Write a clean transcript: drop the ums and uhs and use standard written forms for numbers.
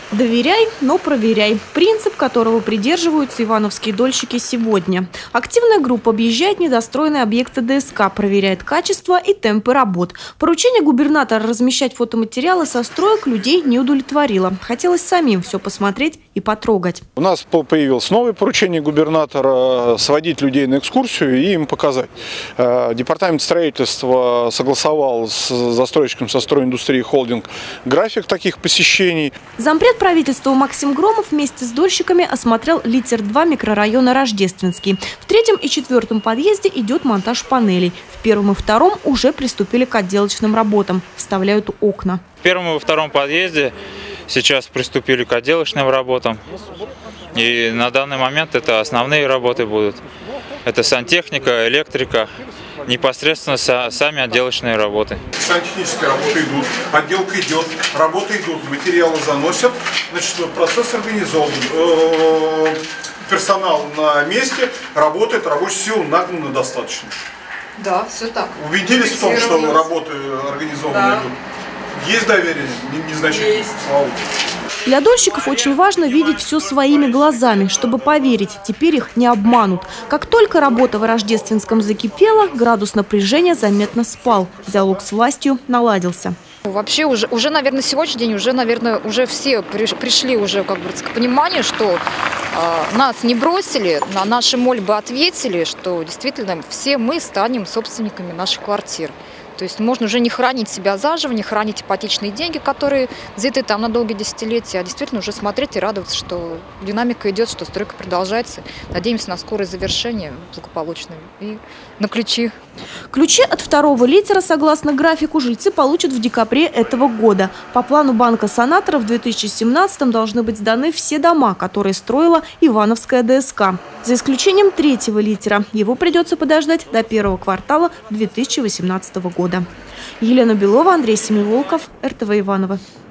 Доверяй, но проверяй. Принцип, которого придерживаются ивановские дольщики сегодня. Активная группа объезжает недостроенные объекты ДСК, проверяет качество и темпы работ. Поручение губернатора размещать фотоматериалы со строек людей не удовлетворило. Хотелось самим все посмотреть и потрогать. У нас появилось новое поручение губернатора сводить людей на экскурсию и им показать. Департамент строительства согласовал с застройщиком со стройиндустрии холдинг график таких посещений. Зампред правительства Максим Громов вместе с дольщиками осмотрел литер-2 микрорайона Рождественский. В 3-м и 4-м подъезде идет монтаж панелей. В 1-м и 2-м уже приступили к отделочным работам. Вставляют окна. В 1-м и 2-м подъезде сейчас приступили к отделочным работам. И на данный момент это основные работы будут. Это сантехника, электрика, непосредственно сами отделочные работы. Сантехнические работы идут, отделка идет, работы идут, материалы заносят, значит, процесс организован, персонал на месте, работает, рабочей силы нагнано достаточно. Да, все так. Убедились в том, что работы организованы идут? Есть доверие? Незначительно? Есть. Для дольщиков очень важно видеть все своими глазами, чтобы поверить, теперь их не обманут. Как только работа в Рождественском закипела, градус напряжения заметно спал. Диалог с властью наладился. Вообще уже наверное, сегодняшний день уже все пришли уже, как говорится, к пониманию, что нас не бросили, на наши мольбы ответили, что действительно все мы станем собственниками наших квартир. То есть можно уже не хранить себя заживо, не хранить ипотечные деньги, которые взяты там на долгие десятилетия, а действительно уже смотреть и радоваться, что динамика идет, что стройка продолжается. Надеемся на скорое завершение благополучное и на ключи. Ключи от 2-го литера, согласно графику, жильцы получат в декабре этого года. По плану банка Сонатора в 2017-м должны быть сданы все дома, которые строила Ивановская ДСК. За исключением 3-го литера. Его придется подождать до 1-го квартала 2018 года. Елена Белова, Андрей Семиволков, РТВ Иваново.